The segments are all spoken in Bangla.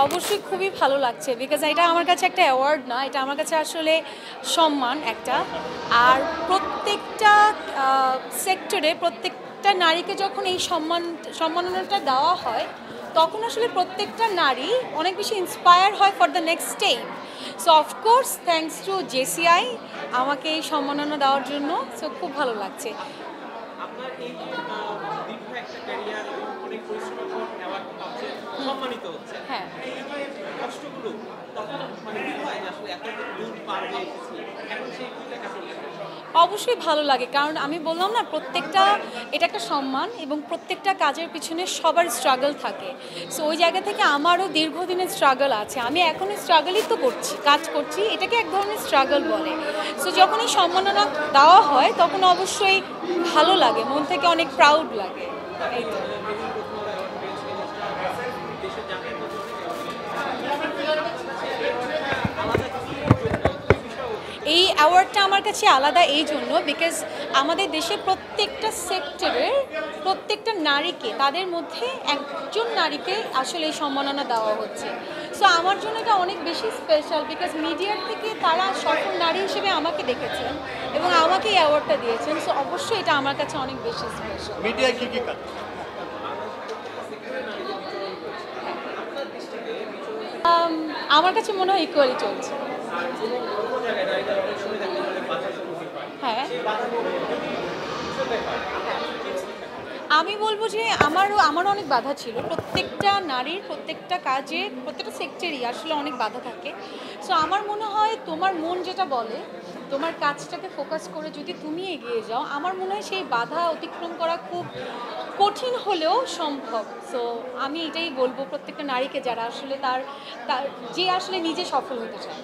অবশ্যই খুবই ভালো লাগছে বিকজ এটা আমার কাছে একটা অ্যাওয়ার্ড না, এটা আমার কাছে আসলে সম্মান একটা। আর প্রত্যেকটা সেক্টরে প্রত্যেকটা নারীকে যখন এই সম্মাননাটা দেওয়া হয় তখন আসলে প্রত্যেকটা নারী অনেক বেশি ইন্সপায়ার হয় for the next step. So of course thanks to JCI আমাকে এই সম্মাননা দেওয়ার জন্য। সো খুব ভালো লাগছে। আপনার এই যে দীর্ঘ একটা ক্যারিয়ার অনেক পরিশ্রমের পর অ্যাওয়ার্ড পাচ্ছে, সম্মানিত হচ্ছে, হ্যাঁ, এই যে কষ্টগুলো তখন মানে কি হয় যে আসলে এত দূর পার হয়ে এসেছি, এখন সেই দিকটা কেমন লাগে? অবশ্যই ভালো লাগে, কারণ আমি বললাম না প্রত্যেকটা এটা একটা সম্মান এবং প্রত্যেকটা কাজের পিছনে সবার স্ট্রাগল থাকে। সো ওই জায়গা থেকে আমারও দীর্ঘদিনের স্ট্রাগল আছে, আমি এখনই স্ট্রাগলই তো করছি, কাজ করছি, এটাকে এক ধরনের স্ট্রাগল বলে। সো যখন এই সম্মাননা দেওয়া হয় তখন অবশ্যই ভালো লাগে, মন থেকে অনেক প্রাউড লাগে। এই তো এই অ্যাওয়ার্ডটা আমার কাছে আলাদা এই জন্য বিকজ আমাদের দেশে প্রত্যেকটা সেক্টরের প্রত্যেকটা নারীকে, তাদের মধ্যে একজন নারীকে আসলে এই সম্মাননা দেওয়া হচ্ছে। সো আমার জন্য এটা অনেক বেশি স্পেশাল বিকজ মিডিয়ার থেকে তারা সফল নারী হিসেবে আমাকে দেখেছেন এবং আমাকে এই অ্যাওয়ার্ডটা দিয়েছেন। সো অবশ্যই এটা আমার কাছে অনেক বেশি স্পেশাল। মিডিয়ায় কি কাজ? আমার কাছে মনে হয় ইকুয়ালি চলছে। হ্যাঁ, আমি বলবো যে আমারও অনেক বাধা ছিল। প্রত্যেকটা নারীর প্রত্যেকটা কাজে প্রত্যেকটা সেক্টরেই আসলে অনেক বাধা থাকে। সো আমার মনে হয় তোমার মন যেটা বলে, তোমার কাজটাকে ফোকাস করে যদি তুমি এগিয়ে যাও, আমার মনে হয় সেই বাধা অতিক্রম করা খুব কঠিন হলেও সম্ভব। সো আমি এটাই বলবো প্রত্যেকটা নারীকে যারা আসলে তার যে আসলে নিজে সফল হতে চায়।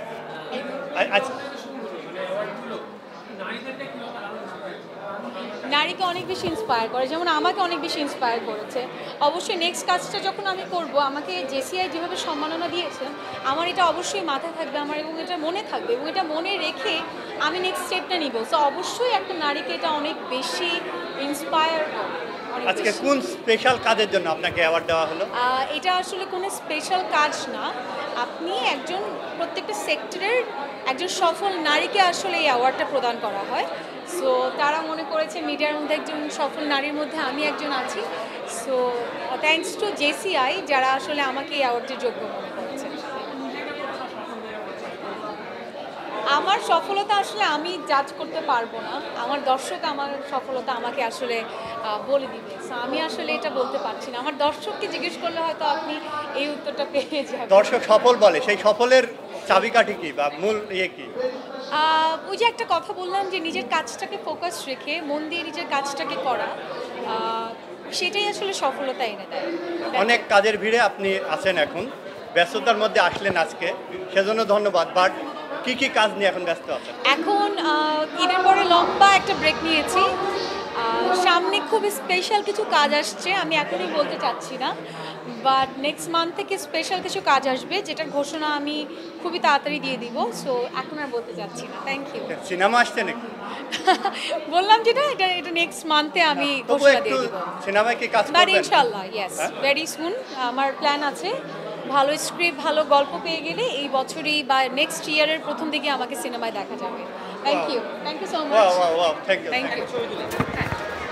নারীকে অনেক বেশি ইন্সপায়ার করে, যেমন আমাকে অনেক বেশি ইন্সপায়ার করেছে। অবশ্যই নেক্সট কাজটা যখন আমি করব, আমাকে JCI যেভাবে সম্মাননা দিয়েছেন, আমার এটা অবশ্যই মাথায় থাকবে আমার, এবং এটা মনে থাকবে, এবং এটা মনে রেখে আমি নেক্সট স্টেপটা নিব। সো অবশ্যই একটা নারীকে এটা অনেক বেশি ইন্সপায়ার করে। আজকে কোন স্পেশাল কাজের জন্য আপনাকে অ্যাওয়ার্ড দেওয়া হলো? এটা আসলে কোনো স্পেশাল কাজ না, আপনি একজন প্রত্যেকটা সেক্টরের একজন সফল নারীকে আসলে এই অ্যাওয়ার্ডটা প্রদান করা হয়। সো তারা মনে করেছে মিডিয়ার মধ্যে একজন সফল নারীর মধ্যে আমি একজন আছি। সো থ্যাঙ্কস টু JCI যারা আসলে আমাকে এই অ্যাওয়ার্ডের যোগ্য মনে করেছে। আমার সফলতা আসলে আমি জাজ করতে পারবো না, আমার দর্শক আমার সফলতা আমাকে আসলে বলে দিবে। সো আমি আসলে এটা বলতে পারছি না, আমার দর্শককে জিজ্ঞেস করলে হয়তো আপনি এই উত্তরটা পেয়ে যাবেন। দর্শক সফল বলে, সেই সফলের চাবিকাঠি কি বা মূল কি? ওই যে একটা কথা বললাম যে নিজের কাজটাকে ফোকাস রেখে মন দিয়ে নিজের কাজটাকে করা, সেটাই আসলে সফলতা এনে দেয়। অনেক কাজের ভিড়ে আপনি আছেন, এখন ব্যস্ততার মধ্যে আসলেন আজকে, সেজন্য ধন্যবাদ। বাট কি কাজ নিয়ে এখন ব্যস্ত আছেন? এখন ঈদের পরে লম্বা একটা ব্রেক নিয়েছি, সামনে খুব স্পেশাল কিছু কাজ আসছে, আমি এখনই বলতে চাচ্ছি না, বাট নেক্সট মান্থ থেকে স্পেশাল কিছু কাজ আসবে যেটার ঘোষণা আমি খুবই তাড়াতাড়ি দিয়ে দিব। সো এখন আর বলতে চাচ্ছি না। Thank you. সিনেমা আসছে নাকি? বললাম যেটা এটা নেক্সট মান্থে আমি ঘোষণা দিয়ে দিব। সিনেমায় কি কাজ বাট করবেন? ইনশাআল্লাহ ইয়েস, ভেরি সুন। আমার প্ল্যান আছে, ভালো স্ক্রিপ্ট ভালো গল্প পেয়ে গেলে এই বছরই বা নেক্সট ইয়ারের প্রথম দিকে আমাকে সিনেমায় দেখা যাবে। Thank you so much. Thank you. Thank you.